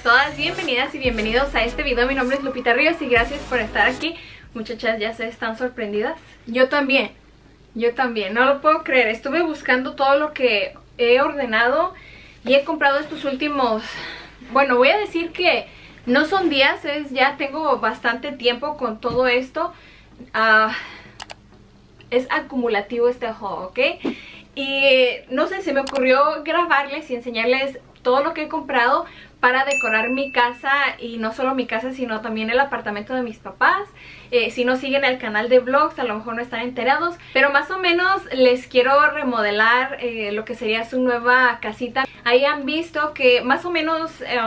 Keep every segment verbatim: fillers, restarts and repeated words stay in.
todas, bienvenidas y bienvenidos a este video. Mi nombre es Lupita Ríos y gracias por estar aquí. Muchachas, ya se están sorprendidas. Yo también, yo también, no lo puedo creer. Estuve buscando todo lo que he ordenado y he comprado estos últimos... Bueno, voy a decir que no son días, es ya tengo bastante tiempo con todo esto. Uh, es acumulativo este haul, ¿ok? Y no sé, se me ocurrió grabarles y enseñarles todo lo que he comprado para decorar mi casa, y no solo mi casa sino también el apartamento de mis papás. Eh, si no siguen el canal de vlogs a lo mejor no están enterados, pero más o menos les quiero remodelar eh, lo que sería su nueva casita. Ahí han visto que más o menos eh,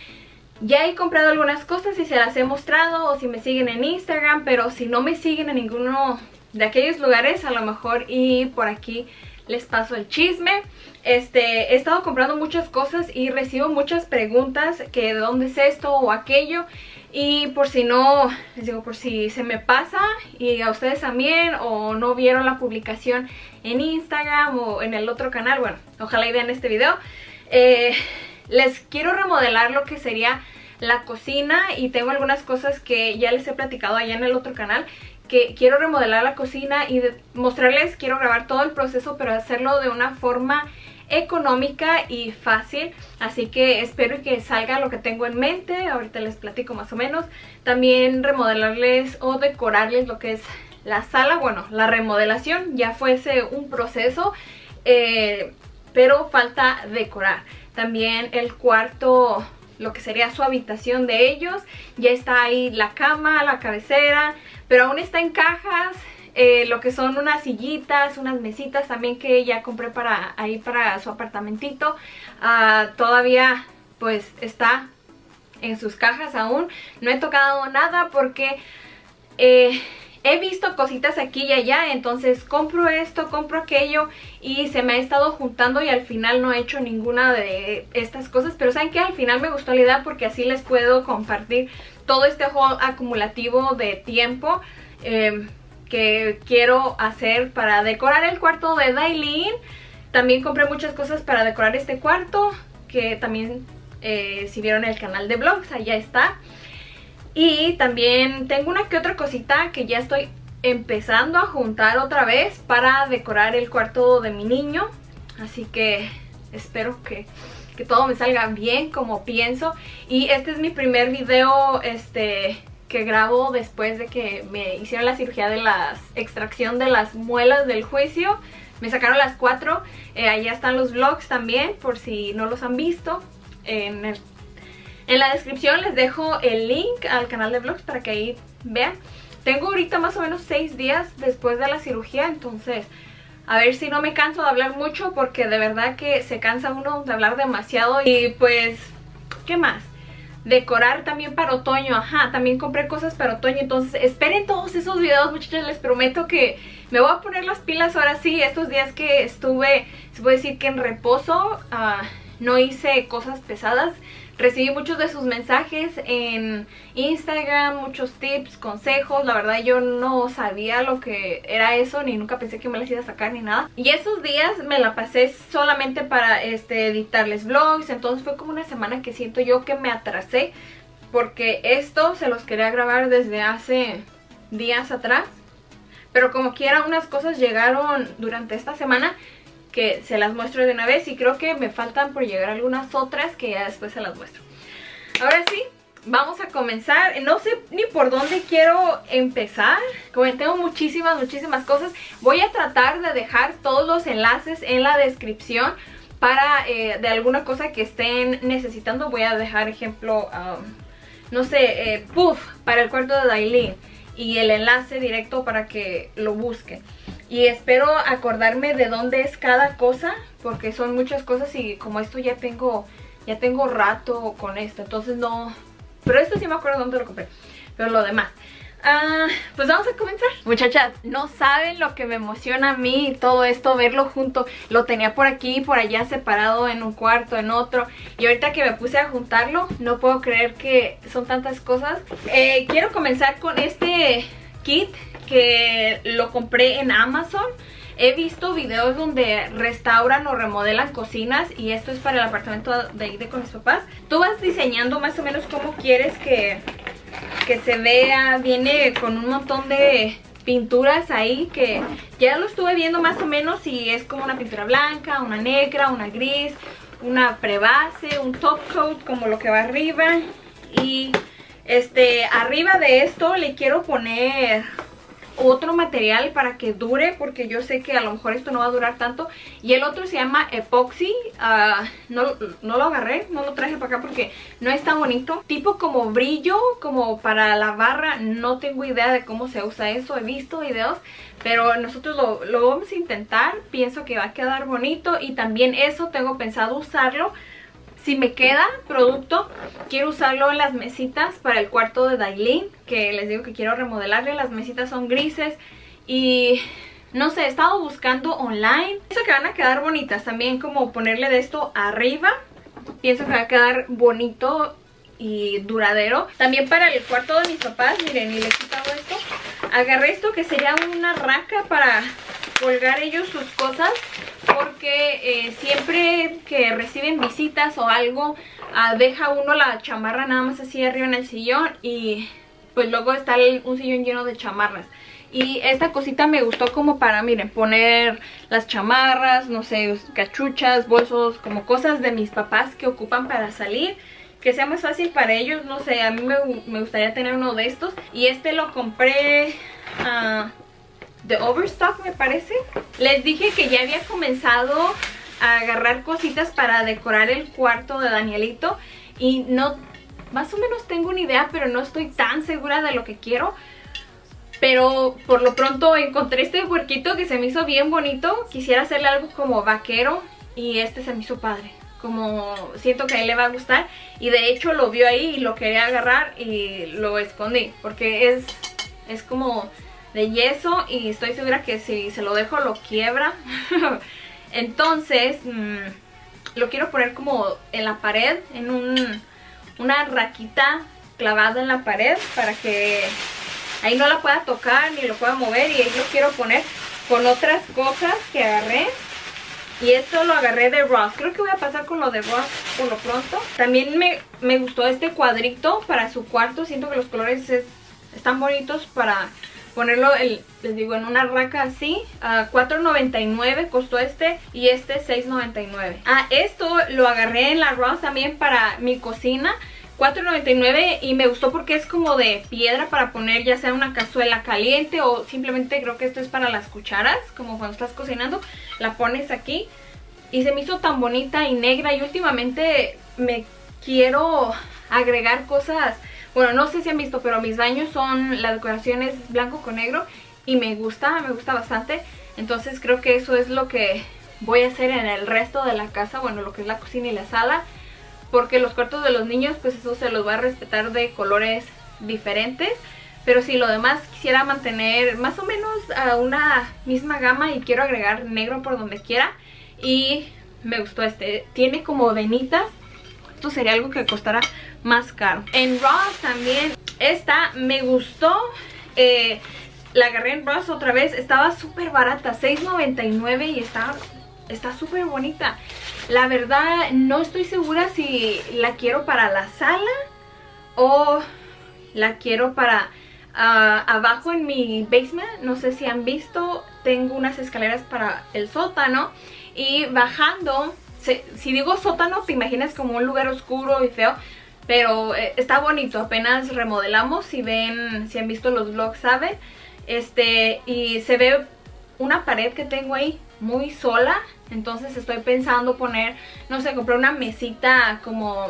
ya he comprado algunas cosas y se las he mostrado, o si me siguen en Instagram, pero si no me siguen en ninguno de aquellos lugares, a lo mejor y por aquí les paso el chisme. Este, he estado comprando muchas cosas y recibo muchas preguntas que de dónde es esto o aquello, y por si no, les digo, por si se me pasa y a ustedes también, o no vieron la publicación en Instagram o en el otro canal, bueno, ojalá y vean este video. eh, les quiero remodelar lo que sería la cocina, y tengo algunas cosas que ya les he platicado allá en el otro canal, que quiero remodelar la cocina y de mostrarles, quiero grabar todo el proceso, pero hacerlo de una forma económica y fácil. Así que espero que salga lo que tengo en mente. Ahorita les platico más o menos. También remodelarles o decorarles lo que es la sala. Bueno, la remodelación ya fuese un proceso, eh, pero falta decorar. También el cuarto, lo que sería su habitación de ellos, ya está ahí la cama, la cabecera, pero aún está en cajas. Eh, lo que son unas sillitas, unas mesitas también que ya compré para ahí para su apartamentito, uh, todavía pues está en sus cajas aún. No he tocado nada porque eh, he visto cositas aquí y allá, entonces compro esto, compro aquello, y se me ha estado juntando y al final no he hecho ninguna de estas cosas. Pero saben que al final me gustó la idea porque así les puedo compartir todo este haul acumulativo de tiempo eh, que quiero hacer para decorar el cuarto de Dailin. También compré muchas cosas para decorar este cuarto, que también eh, si vieron el canal de vlogs, allá está. Y también tengo una que otra cosita que ya estoy empezando a juntar otra vez para decorar el cuarto de mi niño. Así que espero que, que todo me salga bien como pienso. Y este es mi primer video este, que grabo después de que me hicieron la cirugía de la extracción de las muelas del juicio. Me sacaron las cuatro. Eh, allá están los vlogs también, por si no los han visto. En el En la descripción les dejo el link al canal de vlogs para que ahí vean. Tengo ahorita más o menos seis días después de la cirugía, entonces a ver si no me canso de hablar mucho, porque de verdad que se cansa uno de hablar demasiado. Y pues, ¿qué más? Decorar también para otoño, ajá, también compré cosas para otoño, entonces esperen todos esos videos, muchachos. Les prometo que me voy a poner las pilas ahora sí. Estos días que estuve, se puede decir que en reposo, uh, no hice cosas pesadas. Recibí muchos de sus mensajes en Instagram, muchos tips, consejos. La verdad yo no sabía lo que era eso, ni nunca pensé que me las iba a sacar ni nada. Y esos días me la pasé solamente para este, editarles vlogs. Entonces fue como una semana que siento yo que me atrasé, porque esto se los quería grabar desde hace días atrás. Pero como quiera, unas cosas llegaron durante esta semana que se las muestro de una vez, y creo que me faltan por llegar algunas otras que ya después se las muestro. Ahora sí, vamos a comenzar. No sé ni por dónde quiero empezar, como tengo muchísimas, muchísimas cosas. Voy a tratar de dejar todos los enlaces en la descripción para eh, de alguna cosa que estén necesitando. Voy a dejar ejemplo, um, no sé, eh, puff para el cuarto de Dailin, y el enlace directo para que lo busquen. Y espero acordarme de dónde es cada cosa, porque son muchas cosas y como esto ya tengo ya tengo rato con esto, entonces no... Pero esto sí me acuerdo dónde lo compré, pero lo demás... Uh, pues vamos a comenzar. Muchachas, no saben lo que me emociona a mí todo esto, verlo junto. Lo tenía por aquí y por allá separado, en un cuarto, en otro, y ahorita que me puse a juntarlo, no puedo creer que son tantas cosas. eh, Quiero comenzar con este kit que lo compré en Amazon. he visto videos donde restauran o remodelan cocinas, y esto es para el apartamento de ahí de con mis papás. Tú vas diseñando más o menos cómo quieres que, que se vea. Viene con un montón de pinturas ahí que ya lo estuve viendo más o menos, y es como una pintura blanca, una negra, una gris, una prebase, un top coat como lo que va arriba. Y este arriba de esto le quiero poner otro material para que dure, porque yo sé que a lo mejor esto no va a durar tanto. Y el otro se llama epoxi. uh, no, no lo agarré, no lo traje para acá porque no es tan bonito. Tipo como brillo, como para la barra. No tengo idea de cómo se usa eso, he visto videos, pero nosotros lo, lo vamos a intentar. Pienso que va a quedar bonito, y también eso tengo pensado usarlo. Si me queda producto, quiero usarlo en las mesitas para el cuarto de Dailin, que les digo que quiero remodelarle. Las mesitas son grises y no sé, he estado buscando online. Pienso que van a quedar bonitas también, como ponerle de esto arriba. Pienso que va a quedar bonito y duradero. También para el cuarto de mis papás, miren, y le he quitado esto. Agarré esto que sería una raca para colgar ellos sus cosas, porque eh, siempre que reciben visitas o algo, uh, deja uno la chamarra nada más así arriba en el sillón, y pues luego está el, un sillón lleno de chamarras. Y esta cosita me gustó como para, miren, poner las chamarras, no sé, cachuchas, bolsos, como cosas de mis papás que ocupan para salir, que sea más fácil para ellos. No sé, a mí me, me gustaría tener uno de estos. Y este lo compré uh, de Overstock, me parece. Les dije que ya había comenzado a agarrar cositas para decorar el cuarto de Danielito, y no, más o menos tengo una idea, pero no estoy tan segura de lo que quiero. Pero por lo pronto encontré este puerquito que se me hizo bien bonito. Quisiera hacerle algo como vaquero, y este se me hizo padre. Como siento que a él le va a gustar, y de hecho lo vio ahí y lo quería agarrar y lo escondí, porque es, es como de yeso, y estoy segura que si se lo dejo lo quiebra. Entonces mmm, lo quiero poner como en la pared, en un, una raquita clavada en la pared, para que ahí no la pueda tocar ni lo pueda mover. Y ahí lo quiero poner con otras cosas que agarré. Y esto lo agarré de Ross. Creo que voy a pasar con lo de Ross por lo pronto. También me, me gustó este cuadrito para su cuarto. Siento que los colores es, están bonitos para ponerlo, el, les digo, en una raca así. uh, cuatro noventa y nueve costó este, y este seis noventa y nueve. Ah, esto lo agarré en la Ross también para mi cocina, cuatro noventa y nueve, y me gustó porque es como de piedra para poner ya sea una cazuela caliente, o simplemente creo que esto es para las cucharas, como cuando estás cocinando, la pones aquí. Y se me hizo tan bonita y negra, y últimamente me quiero agregar cosas. Bueno, no sé si han visto, pero mis baños son, la decoración es blanco con negro, y me gusta, me gusta bastante. Entonces creo que eso es lo que voy a hacer en el resto de la casa, bueno, lo que es la cocina y la sala, porque los cuartos de los niños, pues eso se los va a respetar de colores diferentes. Pero sí, lo demás quisiera mantener más o menos a una misma gama, y quiero agregar negro por donde quiera. Y me gustó este, tiene como venitas. Esto sería algo que costará más caro. En Ross también, esta me gustó. eh, La agarré en Ross otra vez, estaba súper barata, seis noventa y nueve, y está está súper bonita. La verdad no estoy segura si la quiero para la sala o la quiero para uh, abajo en mi basement. No sé si han visto, tengo unas escaleras para el sótano, y bajando, si, si digo sótano te imaginas como un lugar oscuro y feo, pero eh, está bonito, apenas remodelamos. Si ven, si han visto los vlogs saben. Este, y se ve una pared que tengo ahí muy sola, entonces estoy pensando poner, no sé, comprar una mesita, como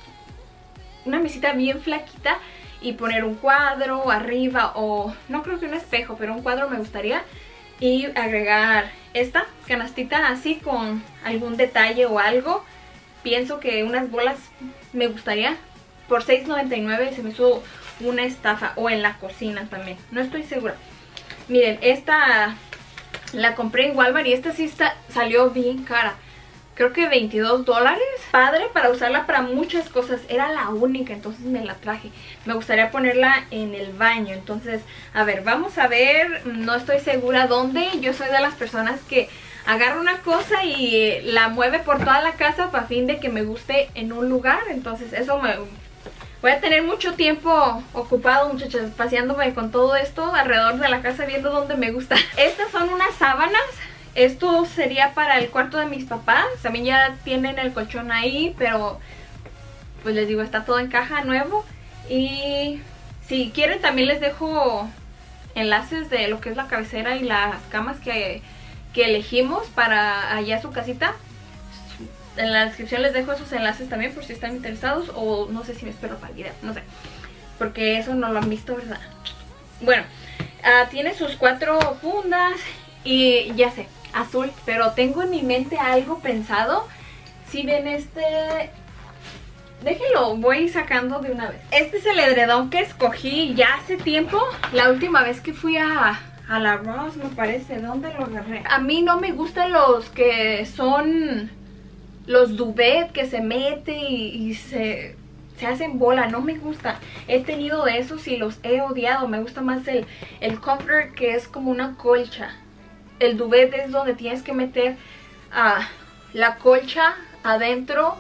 una mesita bien flaquita, y poner un cuadro arriba, o no creo que un espejo, pero un cuadro me gustaría, y agregar esta canastita así con algún detalle o algo. Pienso que unas bolas me gustaría. Por seis noventa y nueve se me hizo una estafa, o en la cocina también, no estoy segura. Miren, esta la compré en Walmart, y esta sí está, salió bien cara. creo que veintidós dólares. Padre para usarla para muchas cosas. Era la única, entonces me la traje. Me gustaría ponerla en el baño. Entonces, a ver, vamos a ver. No estoy segura dónde. Yo soy de las personas que agarra una cosa y la mueve por toda la casa para fin de que me guste en un lugar. Entonces eso me... voy a tener mucho tiempo ocupado, muchachas, paseándome con todo esto alrededor de la casa, viendo dónde me gusta. Estas son unas sábanas. Esto sería para el cuarto de mis papás. También ya tienen el colchón ahí, pero pues les digo, está todo en caja nuevo. Y si quieren también les dejo enlaces de lo que es la cabecera y las camas que... que elegimos para allá su casita. En la descripción les dejo esos enlaces también por si están interesados, o no sé si me espero para el video, no sé, porque eso no lo han visto, ¿verdad? Bueno, uh, tiene sus cuatro fundas y ya sé, azul, pero tengo en mi mente algo pensado. Si ven este... déjenlo, voy sacando de una vez. Este es el edredón que escogí ya hace tiempo, la última vez que fui a... a la Ross, me parece. ¿Dónde lo agarré? A mí no me gustan los que son los duvet que se mete y, y se, se hacen bola. No me gusta. He tenido de esos y los he odiado. Me gusta más el, el comfort, que es como una colcha. El duvet es donde tienes que meter uh, la colcha adentro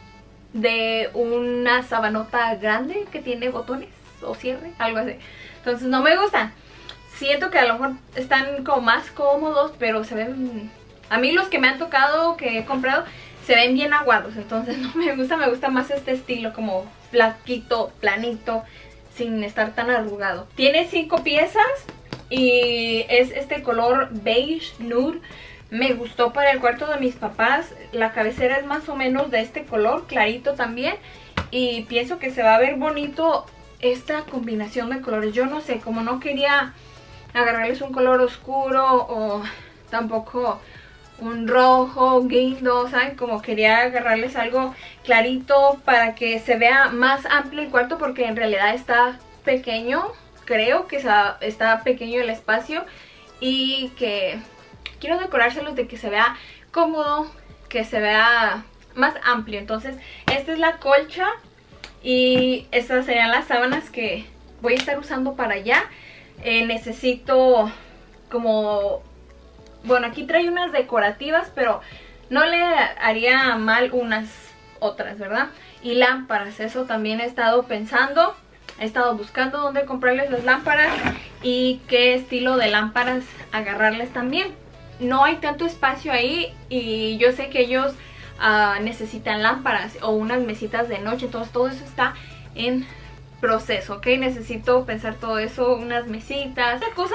de una sabanota grande que tiene botones o cierre, algo así. Entonces no me gustan. Siento que a lo mejor están como más cómodos, pero se ven... a mí los que me han tocado, que he comprado, se ven bien aguados. Entonces no me gusta, me gusta más este estilo, como flaquito, planito, sin estar tan arrugado. Tiene cinco piezas y es este color beige nude. Me gustó para el cuarto de mis papás. La cabecera es más o menos de este color, clarito también. Y pienso que se va a ver bonito esta combinación de colores. Yo no sé, como no quería agarrarles un color oscuro o tampoco un rojo, guindo, ¿saben? Como quería agarrarles algo clarito para que se vea más amplio el cuarto, porque en realidad está pequeño, creo que está pequeño el espacio, y que quiero decorárselos de que se vea cómodo, que se vea más amplio. Entonces esta es la colcha y estas serían las sábanas que voy a estar usando para allá. Eh, necesito como... bueno, aquí trae unas decorativas, pero no le haría mal unas otras, ¿verdad? Y lámparas, eso también he estado pensando. He estado buscando dónde comprarles las lámparas y qué estilo de lámparas agarrarles también. No hay tanto espacio ahí y yo sé que ellos uh, necesitan lámparas o unas mesitas de noche. Entonces todo eso está en proceso, ¿ok? Necesito pensar todo eso, unas mesitas. Esta cosa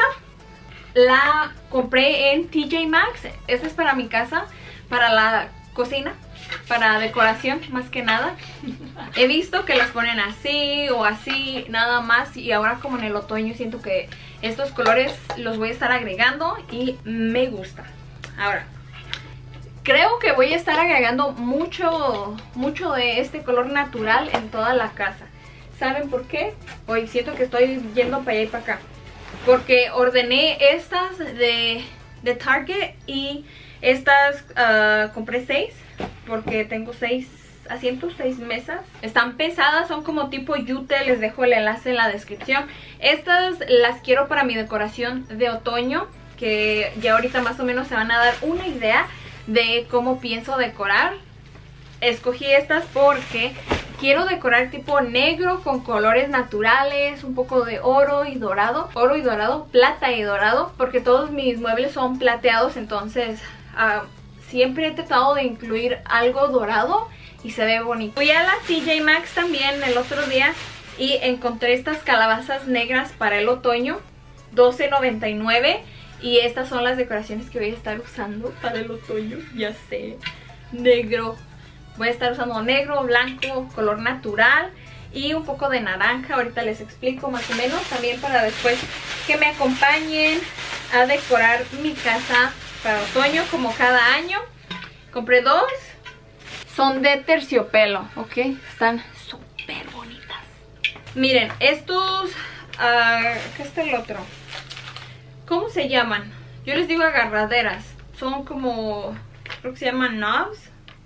la compré en T J Maxx. Esta es para mi casa, para la cocina, para decoración más que nada. He visto que las ponen así o así nada más, y ahora como en el otoño siento que estos colores los voy a estar agregando y me gusta. Ahora, creo que voy a estar agregando mucho, mucho de este color natural en toda la casa. ¿Saben por qué? Hoy siento que estoy yendo para allá y para acá. Porque ordené estas de, de Target y estas uh, compré seis. Porque tengo seis asientos, seis mesas. Están pesadas, son como tipo yute. Les dejo el enlace en la descripción. Estas las quiero para mi decoración de otoño, que ya ahorita más o menos se van a dar una idea de cómo pienso decorar. Escogí estas porque quiero decorar tipo negro con colores naturales, un poco de oro y dorado, oro y dorado, plata y dorado, porque todos mis muebles son plateados. Entonces uh, siempre he tratado de incluir algo dorado y se ve bonito. Fui a la T J Maxx también el otro día y encontré estas calabazas negras para el otoño, doce noventa y nueve, y estas son las decoraciones que voy a estar usando para el otoño. Ya sé, negro. Voy a estar usando negro, blanco, color natural y un poco de naranja. Ahorita les explico más o menos. También para después que me acompañen a decorar mi casa para otoño como cada año. Compré dos. Son de terciopelo, ¿ok? Están súper bonitas. Miren, estos... Uh, ¿qué es el otro? ¿Cómo se llaman? Yo les digo agarraderas. Son como... creo que se llaman knobs.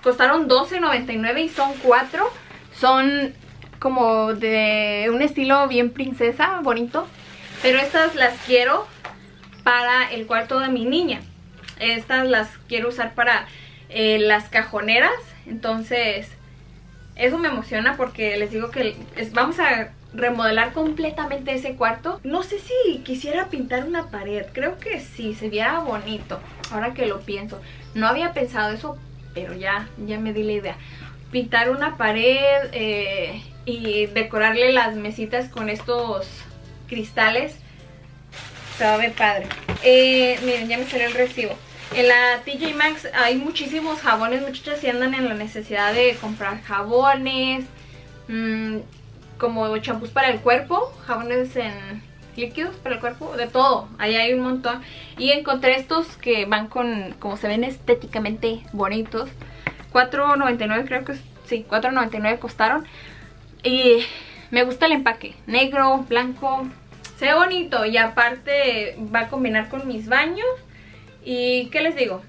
costaron doce noventa y nueve y son cuatro. Son como de un estilo bien princesa, bonito. Pero estas las quiero para el cuarto de mi niña. Estas las quiero usar para eh, las cajoneras. Entonces eso me emociona porque les digo que es, vamos a remodelar completamente ese cuarto. No sé si quisiera pintar una pared. Creo que sí, se viera bonito. Ahora que lo pienso. No había pensado eso, pero ya, ya me di la idea. Pintar una pared eh, y decorarle las mesitas con estos cristales. Se va a ver padre. Eh, miren, ya me salió el recibo. En la T J Maxx hay muchísimos jabones, muchachas, si andan en la necesidad de comprar jabones, mmm, como champús para el cuerpo, jabones en líquidos para el cuerpo, de todo, ahí hay un montón. Y encontré estos que van con, como se ven estéticamente bonitos, cuatro noventa y nueve creo que sí, cuatro noventa y nueve costaron. Y me gusta el empaque, negro, blanco, se ve bonito y aparte va a combinar con mis baños. ¿Y qué les digo?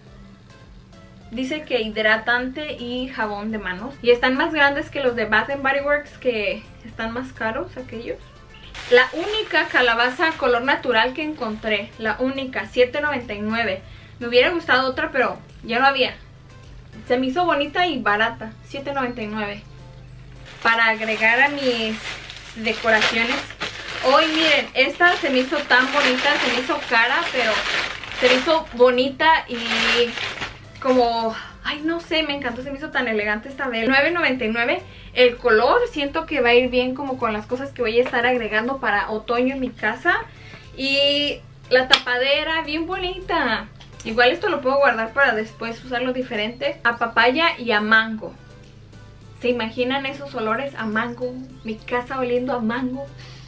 Dice que hidratante y jabón de manos. Y están más grandes que los de Bath and Body Works, que están más caros aquellos. La única calabaza color natural que encontré, la única, siete noventa y nueve. Me hubiera gustado otra, pero ya no había. Se me hizo bonita y barata, siete noventa y nueve. Para agregar a mis decoraciones. Hoy miren, esta se me hizo tan bonita, se me hizo cara, pero se me hizo bonita y como, ay no sé, me encantó, se me hizo tan elegante esta vez. nueve noventa y nueve, el color siento que va a ir bien como con las cosas que voy a estar agregando para otoño en mi casa. Y la tapadera, bien bonita. Igual esto lo puedo guardar para después usarlo diferente. A papaya y a mango. ¿Se imaginan esos olores a mango? Mi casa oliendo a mango.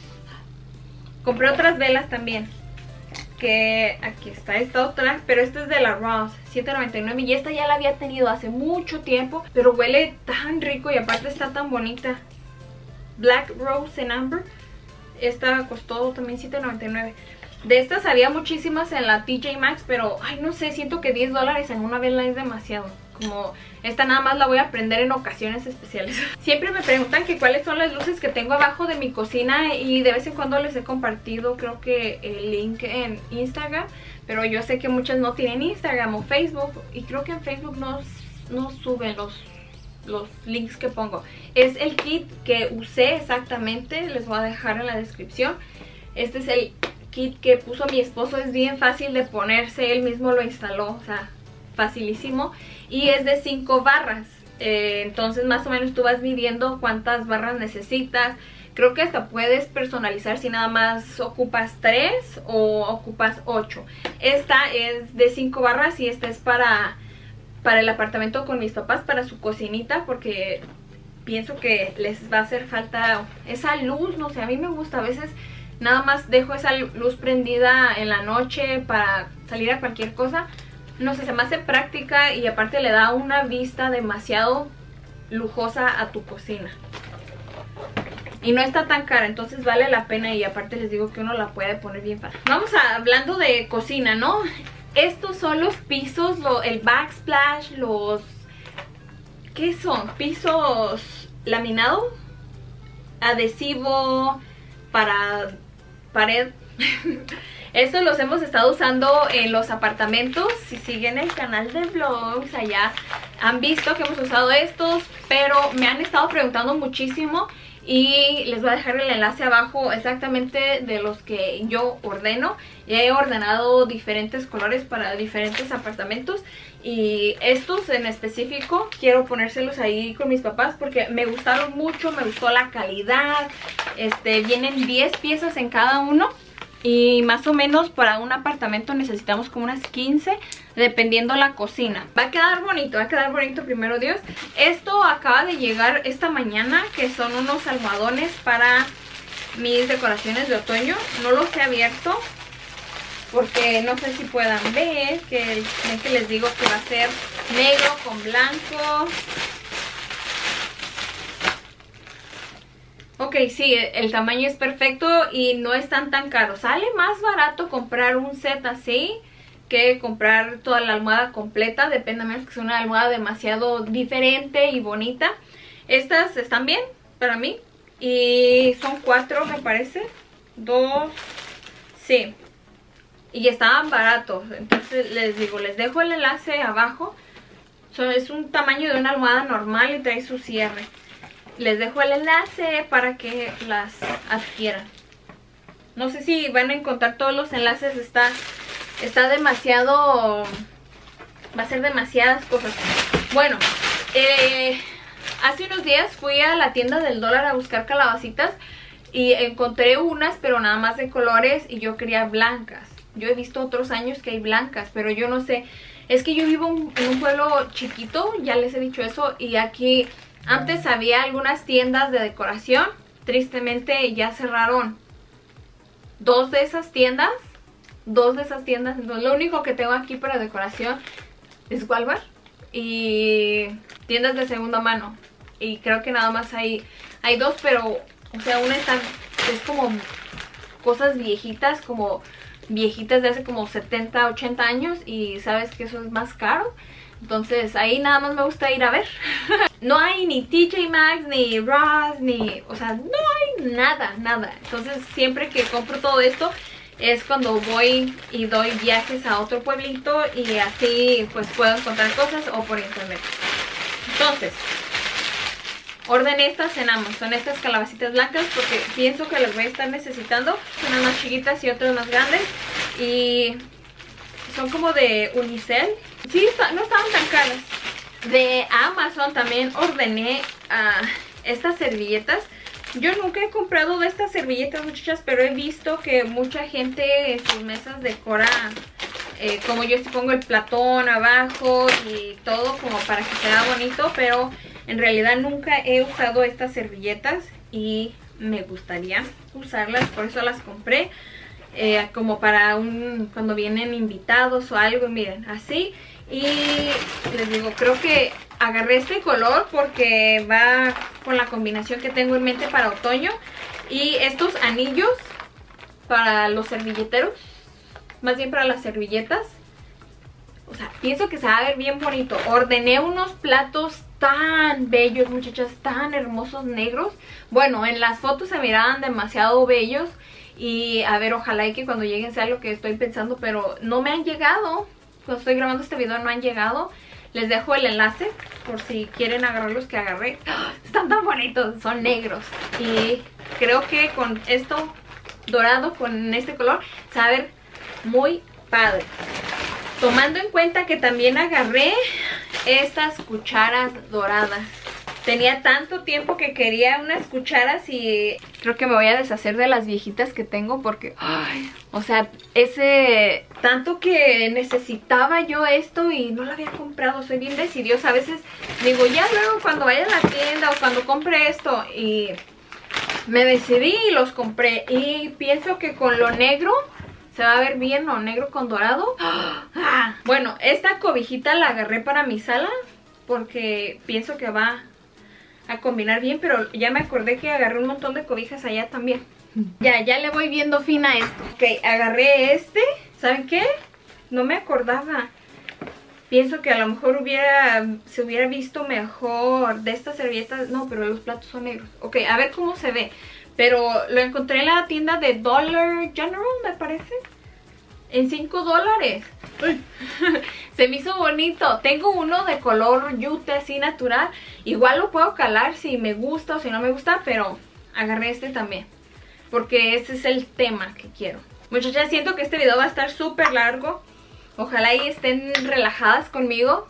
Compré otras velas también. Que aquí está esta otra, pero esta es de la Ross, siete noventa y nueve. Y esta ya la había tenido hace mucho tiempo, pero huele tan rico y aparte está tan bonita. Black Rose and Amber. Esta costó también siete noventa y nueve. De estas había muchísimas en la T J Maxx, pero ay no sé, siento que diez dólares en una vela es demasiado. Como esta nada más la voy a prender en ocasiones especiales. Siempre me preguntan que cuáles son las luces que tengo abajo de mi cocina y de vez en cuando les he compartido creo que el link en Instagram. Pero yo sé que muchas no tienen Instagram o Facebook y creo que en Facebook no, no suben los, los links que pongo. Es el kit que usé exactamente, les voy a dejar en la descripción. Este es el kit que puso mi esposo, es bien fácil de ponerse, él mismo lo instaló, o sea, facilísimo. Y es de cinco barras, eh, entonces más o menos tú vas midiendo cuántas barras necesitas. Creo que hasta puedes personalizar si nada más ocupas tres o ocupas ocho. Esta es de cinco barras y esta es para, para el apartamento con mis papás, para su cocinita, porque pienso que les va a hacer falta esa luz, no sé, a mí me gusta. A veces nada más dejo esa luz prendida en la noche para salir a cualquier cosa. No sé, se me hace práctica y aparte le da una vista demasiado lujosa a tu cocina. Y no está tan cara, entonces vale la pena y aparte les digo que uno la puede poner bien fácil. Vamos a, hablando de cocina, ¿no? Estos son los pisos, lo, el backsplash, los... ¿Qué son? Pisos laminado, adhesivo para pared. Estos los hemos estado usando en los apartamentos. Si siguen el canal de vlogs allá han visto que hemos usado estos, pero me han estado preguntando muchísimo y les voy a dejar el enlace abajo exactamente de los que yo ordeno. He ordenado diferentes colores para diferentes apartamentos y estos en específico quiero ponérselos ahí con mis papás porque me gustaron mucho, me gustó la calidad. Este, vienen diez piezas en cada uno. Y más o menos para un apartamento necesitamos como unas quince, dependiendo la cocina. Va a quedar bonito, va a quedar bonito, primero Dios. Esto acaba de llegar esta mañana, que son unos almohadones para mis decoraciones de otoño. No los he abierto porque no sé si puedan ver que, que les digo que va a ser negro con blanco. Ok, sí, el tamaño es perfecto y no están tan caros. Sale más barato comprar un set así que comprar toda la almohada completa, depende, a menos que sea una almohada demasiado diferente y bonita. Estas están bien para mí y son cuatro me parece, dos, sí, y estaban baratos. Entonces les digo, les dejo el enlace abajo. So, es un tamaño de una almohada normal y trae su cierre. Les dejo el enlace para que las adquieran. No sé si van a encontrar todos los enlaces. Está, está demasiado... Va a ser demasiadas cosas. Bueno, eh, hace unos días fui a la tienda del dólar a buscar calabacitas. Y encontré unas, pero nada más de colores. Y yo quería blancas. Yo he visto otros años que hay blancas, pero yo no sé. Es que yo vivo en un pueblo chiquito, ya les he dicho eso. Y aquí antes había algunas tiendas de decoración. Tristemente ya cerraron dos de esas tiendas. Dos de esas tiendas. Entonces lo único que tengo aquí para decoración es Walmart y tiendas de segunda mano. Y creo que nada más hay, hay dos, pero o sea, una está, es como cosas viejitas, como viejitas de hace como setenta, ochenta años. Y sabes que eso es más caro. Entonces ahí nada más me gusta ir a ver. No hay ni T J Maxx, ni Ross, ni... O sea, no hay nada, nada. Entonces siempre que compro todo esto es cuando voy y doy viajes a otro pueblito. Y así pues puedo encontrar cosas o por internet. Entonces, ordené estas en Amazon, estas calabacitas blancas, porque pienso que las voy a estar necesitando. Unas más chiquitas y otras más grandes. Y son como de unicel. Sí, no estaban tan caras. De Amazon también ordené uh, estas servilletas. Yo nunca he comprado de estas servilletas, muchachas, pero he visto que mucha gente en sus mesas decora, eh, como yo pongo el platón abajo y todo como para que sea bonito, pero en realidad nunca he usado estas servilletas y me gustaría usarlas, por eso las compré. Eh, como para un cuando vienen invitados o algo, miren, así. Y les digo, creo que agarré este color porque va con la combinación que tengo en mente para otoño. Y estos anillos para los servilleteros, más bien para las servilletas. O sea, pienso que se va a ver bien bonito. Ordené unos platos tan bellos, muchachas, tan hermosos, negros. Bueno, en las fotos se miraban demasiado bellos. Y a ver, ojalá y que cuando lleguen sea lo que estoy pensando, pero no me han llegado. Cuando estoy grabando este video no han llegado. Les dejo el enlace por si quieren agarrar los que agarré. ¡Oh! Están tan bonitos, son negros. Y creo que con esto dorado, con este color, se va a ver muy padre. Tomando en cuenta que también agarré estas cucharas doradas. Tenía tanto tiempo que quería unas cucharas y creo que me voy a deshacer de las viejitas que tengo porque, ay, o sea, ese tanto que necesitaba yo esto y no lo había comprado. Soy bien decidiosa. A veces digo, ya luego cuando vaya a la tienda o cuando compre esto, y me decidí y los compré. Y pienso que con lo negro se va a ver bien, o negro con dorado. Ah, bueno, esta cobijita la agarré para mi sala porque pienso que va a combinar bien, pero ya me acordé que agarré un montón de cobijas allá también. Ya, ya le voy viendo fin a esto. Ok, agarré este. ¿Saben qué? No me acordaba. Pienso que a lo mejor hubiera se hubiera visto mejor de estas servilletas. No, pero los platos son negros. Ok, a ver cómo se ve. Pero lo encontré en la tienda de Dollar General, me parece. En cinco dólares. Se me hizo bonito. Tengo uno de color yute así natural. Igual lo puedo calar si me gusta o si no me gusta, pero agarré este también porque ese es el tema que quiero. Muchachas, siento que este video va a estar súper largo. Ojalá y estén relajadas conmigo.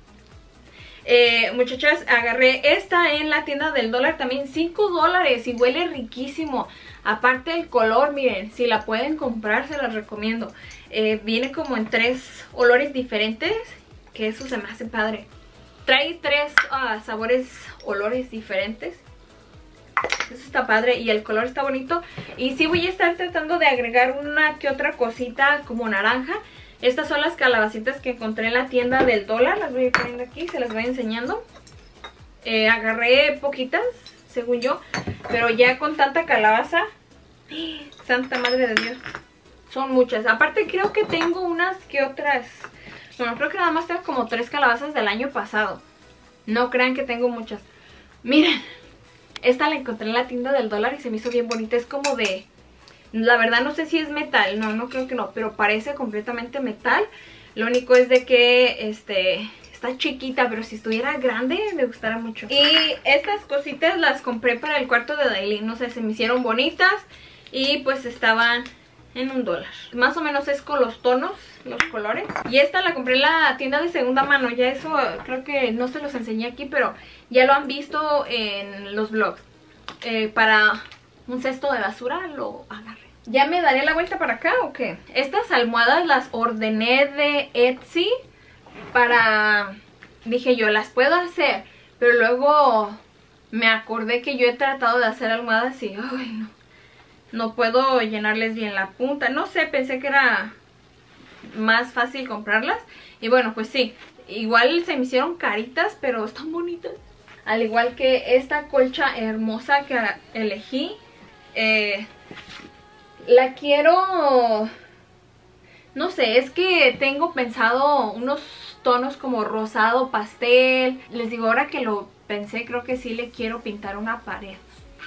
Eh, muchachas, agarré esta en la tienda del dólar también, cinco dólares, y huele riquísimo. Aparte el color, miren, si la pueden comprar se las recomiendo. Eh, viene como en tres olores diferentes, que eso se me hace padre. Trae tres uh, sabores, olores diferentes. Eso está padre y el color está bonito. Y sí voy a estar tratando de agregar una que otra cosita como naranja. Estas son las calabacitas que encontré en la tienda del dólar. Las voy a ir poniendo aquí, se las voy enseñando. Eh, agarré poquitas, según yo, pero ya con tanta calabaza, ¡santa madre de Dios! son muchas. Aparte creo que tengo unas que otras. Bueno, creo que nada más tengo como tres calabazas del año pasado. No crean que tengo muchas. Miren, esta la encontré en la tienda del dólar y se me hizo bien bonita. Es como de... La verdad no sé si es metal, no, no creo que no, pero parece completamente metal. Lo único es de que este está chiquita, pero si estuviera grande me gustara mucho. Y estas cositas las compré para el cuarto de Dailin, no sé, se me hicieron bonitas y pues estaban en un dólar. Más o menos es con los tonos, los colores. Y esta la compré en la tienda de segunda mano, ya eso creo que no se los enseñé aquí, pero ya lo han visto en los vlogs. Eh, para un cesto de basura lo agarré. ¿Ya me daré la vuelta para acá o qué? Estas almohadas las ordené de Etsy para... Dije yo, las puedo hacer, pero luego me acordé que yo he tratado de hacer almohadas y... Ay, no. No puedo llenarles bien la punta. No sé, pensé que era más fácil comprarlas. Y bueno, pues sí. Igual se me hicieron caritas, pero están bonitas. Al igual que esta colcha hermosa que elegí. Eh... La quiero, no sé, es que tengo pensado unos tonos como rosado, pastel. Les digo, ahora que lo pensé, creo que sí le quiero pintar una pared.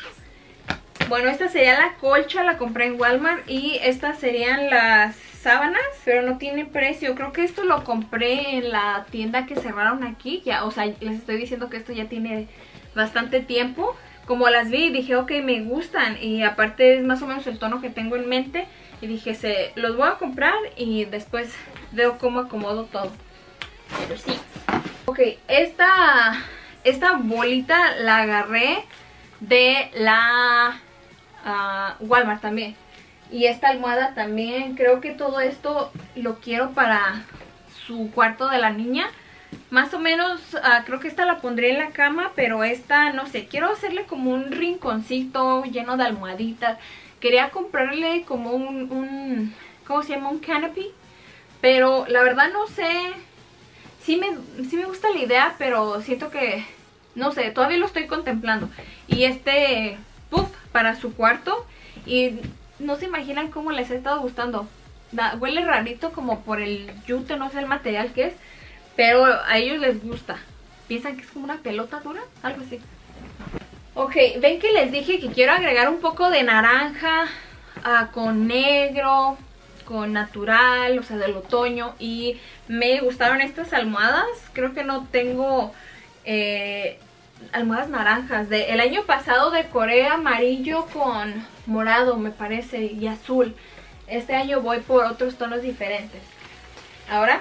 Bueno, esta sería la colcha, la compré en Walmart. Y estas serían las sábanas, pero no tiene precio. Creo que esto lo compré en la tienda que cerraron aquí. Ya, o sea, les estoy diciendo que esto ya tiene bastante tiempo. Como las vi dije, ok, me gustan. Y aparte es más o menos el tono que tengo en mente. Y dije, se, los voy a comprar y después veo cómo acomodo todo. Pero sí. Ok, esta, esta bolita la agarré de la uh, Walmart también. Y esta almohada también. Creo que todo esto lo quiero para su cuarto de la niña. Más o menos, uh, creo que esta la pondré en la cama, pero esta, no sé, quiero hacerle como un rinconcito lleno de almohaditas. Quería comprarle como un, un ¿cómo se llama? Un canopy, pero la verdad no sé, sí me, sí me gusta la idea, pero siento que, no sé, todavía lo estoy contemplando. Y este puff para su cuarto, y no se imaginan cómo les ha estado gustando. Da, huele rarito como por el yute, no sé el material que es. Pero a ellos les gusta. Piensan que es como una pelota dura, algo así. Ok, ven que les dije que quiero agregar un poco de naranja uh, con negro, con natural, o sea, del otoño. Y me gustaron estas almohadas. Creo que no tengo eh, almohadas naranjas. De, el año pasado decoré amarillo con morado, me parece, y azul. Este año voy por otros tonos diferentes. Ahora...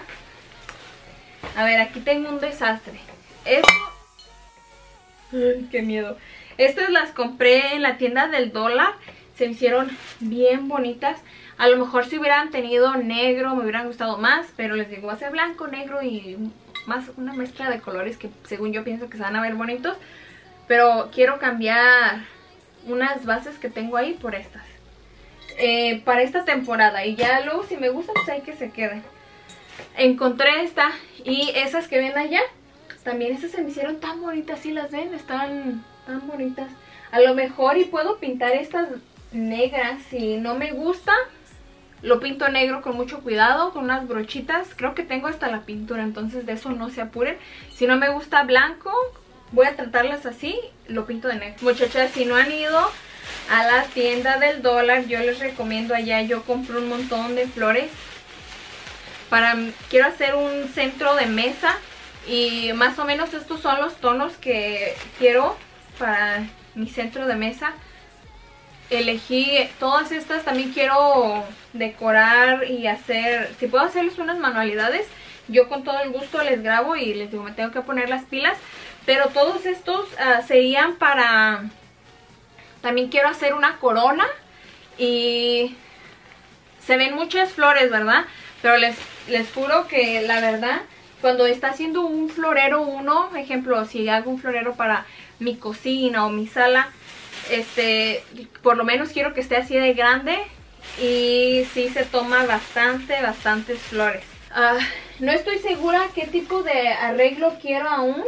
A ver, aquí tengo un desastre. Esto... Ay, qué miedo. Estas las compré en la tienda del dólar. Se me hicieron bien bonitas. A lo mejor si hubieran tenido negro me hubieran gustado más. Pero les digo, va a ser blanco, negro y más una mezcla de colores que según yo pienso que se van a ver bonitos. Pero quiero cambiar unas bases que tengo ahí por estas. Eh, para esta temporada. Y ya luego si me gusta pues hay que se queden. Encontré esta y esas que ven allá, también esas se me hicieron tan bonitas, si las ven, están tan bonitas. A lo mejor y puedo pintar estas negras, si no me gusta, lo pinto negro con mucho cuidado, con unas brochitas. Creo que tengo hasta la pintura, entonces de eso no se apuren. Si no me gusta blanco, voy a tratarlas así, lo pinto de negro. Muchachas, si no han ido a la tienda del dólar, yo les recomiendo allá, yo compré un montón de flores. Para, quiero hacer un centro de mesa y más o menos estos son los tonos que quiero para mi centro de mesa. Elegí todas estas, también quiero decorar y hacer, si puedo hacerles unas manualidades, yo con todo el gusto les grabo y les digo, me tengo que poner las pilas. Pero todos estos uh, serían para, también quiero hacer una corona y se ven muchas flores, ¿verdad? Pero les, les juro que la verdad, cuando está haciendo un florero uno, ejemplo, si hago un florero para mi cocina o mi sala, este, por lo menos quiero que esté así de grande y sí se toma bastante, bastantes flores. Uh, no estoy segura qué tipo de arreglo quiero aún,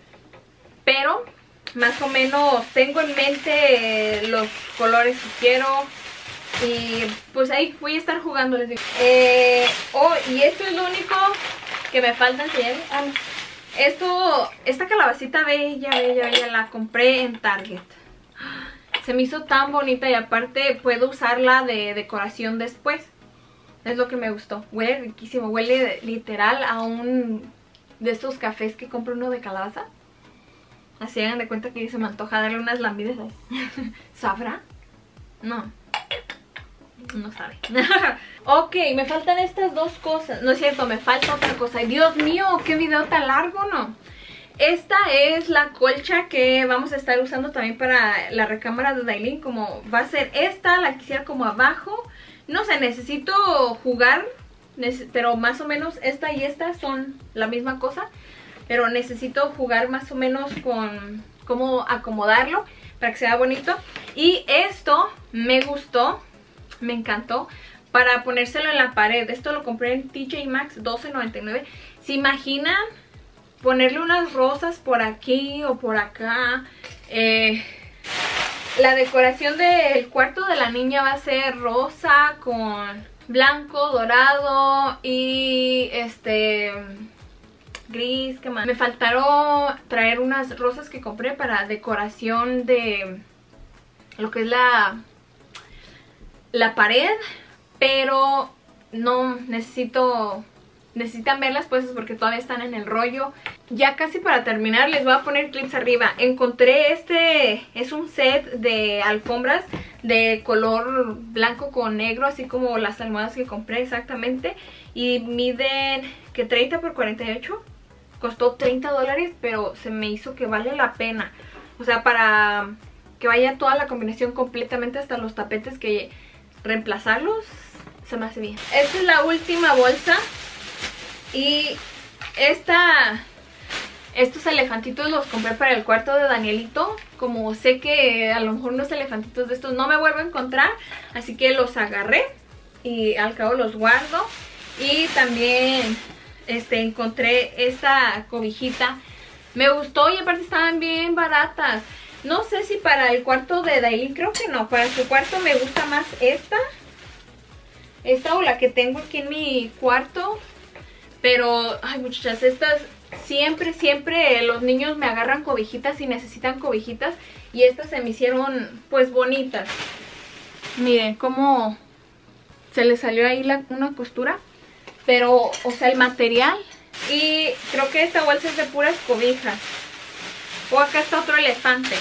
pero más o menos tengo en mente los colores que quiero. Y pues ahí voy a estar jugando, les digo. Eh, oh, y esto es lo único que me falta enseñar. Ah, no. Esto, esta calabacita bella, bella, bella, la compré en Target. Se me hizo tan bonita y aparte puedo usarla de decoración después. Es lo que me gustó. Huele riquísimo, huele literal a un de estos cafés que compro uno de calabaza. Así hagan de cuenta que se me antoja darle unas lambidas ahí. ¿Sabrá? No. No sabe. Ok, me faltan estas dos cosas. No es cierto, me falta otra cosa. Dios mío, qué video tan largo, ¿no? Esta es la colcha que vamos a estar usando también para la recámara de Dailin. Como va a ser esta, la quisiera como abajo. No sé, necesito jugar, pero más o menos esta y esta son la misma cosa. Pero necesito jugar más o menos con cómo acomodarlo para que sea bonito. Y esto me gustó, me encantó, para ponérselo en la pared. Esto lo compré en T J Maxx, doce noventa y nueve. ¿Se imaginan ponerle unas rosas por aquí o por acá? Eh, la decoración del cuarto de la niña va a ser rosa con blanco, dorado y este gris. ¿Qué más? Me faltaron traer unas rosas que compré para decoración de lo que es la la pared, pero no necesito, necesitan ver las cosas porque todavía están en el rollo. Ya casi para terminar les voy a poner clips arriba. Encontré este, es un set de alfombras de color blanco con negro, así como las almohadas que compré exactamente. Y miden que treinta por cuarenta y ocho. Costó treinta dólares, pero se me hizo que vale la pena. O sea, para que vaya toda la combinación completamente, hasta los tapetes, que reemplazarlos se me hace bien. Esta es la última bolsa. Y esta, estos elefantitos los compré para el cuarto de Danielito. Como sé que a lo mejor unos elefantitos de estos no me vuelvo a encontrar, así que los agarré y al cabo los guardo. Y también este, encontré esta cobijita. Me gustó y aparte estaban bien baratas. No sé si para el cuarto de Dailin, creo que no. Para su cuarto me gusta más esta. Esta o la que tengo aquí en mi cuarto. Pero, ay muchachas, estas siempre, siempre los niños me agarran cobijitas y necesitan cobijitas. Y estas se me hicieron pues bonitas. Miren cómo se le salió ahí la, una costura. Pero, o sea, el material. Y creo que esta bolsa es de puras cobijas. O acá está otro elefante.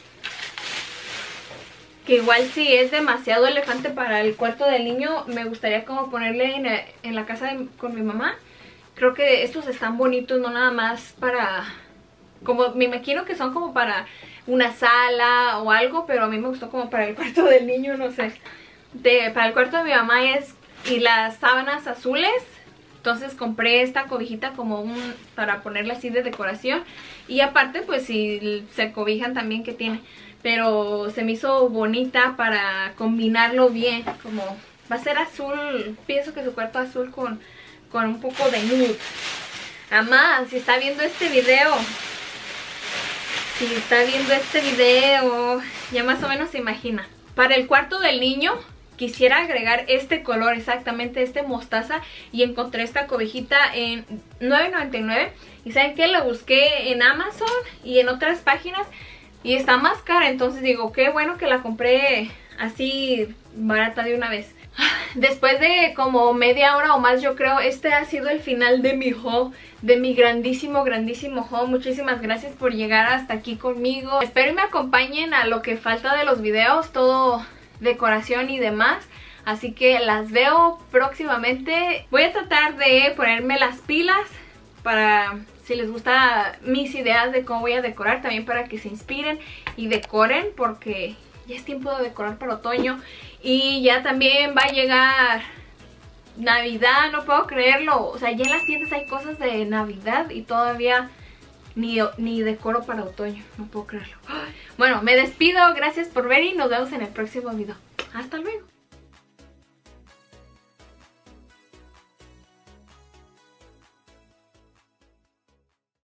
Que igual si es demasiado elefante para el cuarto del niño, me gustaría como ponerle en, en la casa de, con mi mamá. Creo que estos están bonitos, no nada más para... Como me imagino que son como para una sala o algo, pero a mí me gustó como para el cuarto del niño, no sé. De, para el cuarto de mi mamá es... Y las sábanas azules. Entonces compré esta cobijita como un... para ponerla así de decoración. Y aparte pues si se cobijan también que tiene. Pero se me hizo bonita para combinarlo bien. Como va a ser azul. Pienso que su cuarto azul con, con un poco de nude. Además, si está viendo este video... Si está viendo este video... Ya más o menos se imagina. Para el cuarto del niño... Quisiera agregar este color, exactamente este mostaza. Y encontré esta cobijita en nueve noventa y nueve. Y ¿saben qué? La busqué en Amazon y en otras páginas. Y está más cara, entonces digo, qué bueno que la compré así barata de una vez. Después de como media hora o más, yo creo, este ha sido el final de mi haul. De mi grandísimo, grandísimo haul. Muchísimas gracias por llegar hasta aquí conmigo. Espero y me acompañen a lo que falta de los videos. Todo... decoración y demás, así que las veo próximamente. Voy a tratar de ponerme las pilas para si les gusta mis ideas de cómo voy a decorar, también para que se inspiren y decoren, porque ya es tiempo de decorar para otoño. Y ya también va a llegar Navidad, no puedo creerlo, o sea, ya en las tiendas hay cosas de Navidad y todavía Ni, ni decoro para otoño, no puedo creerlo. Bueno, me despido, gracias por ver y nos vemos en el próximo video. Hasta luego.